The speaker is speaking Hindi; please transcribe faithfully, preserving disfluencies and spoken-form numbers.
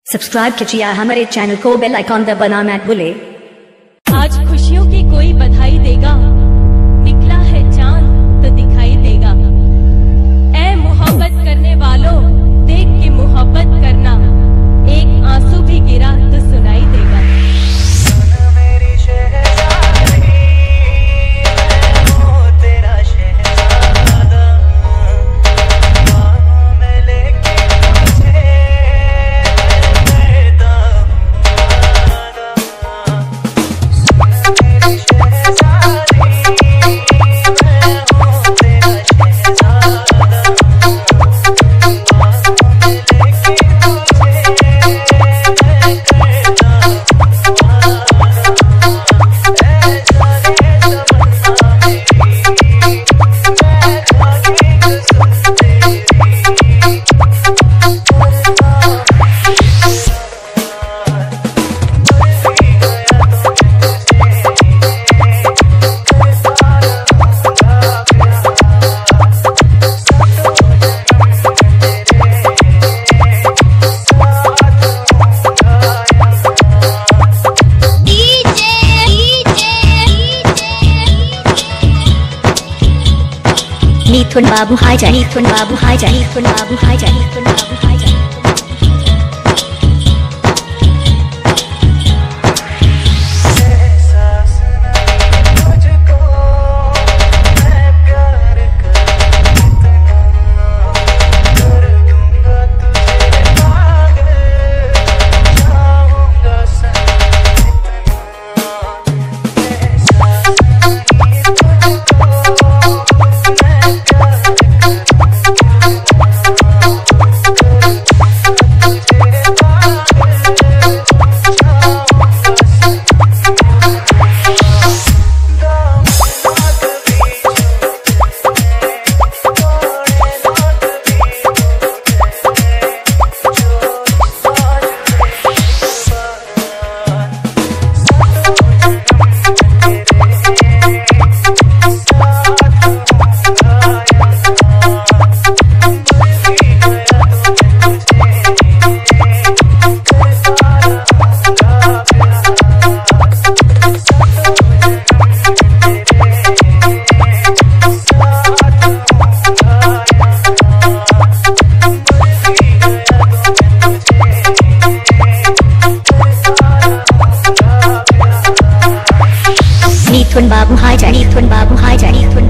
सब्सक्राइब कीजिए हमारे चैनल को, बेल आइकॉन दबाना मत भूले। आज खुशियों की कोई बधाई देगा, निकला है चांद तो दिखाई देगा। ऐ मोहब्बत करने वालों, देख के मोहब्बत करना, एक आंसू भी गिरा तो सुनाई देगा। मिथुन बाबू हाय जय, मिथुन बाबू हाय जय, मिथुन बाबू हाय जय, मिथुन बाबू हाय जय। मिथुन बाबू हाय जय, मिथुन बाबू हाय जय, मिथुन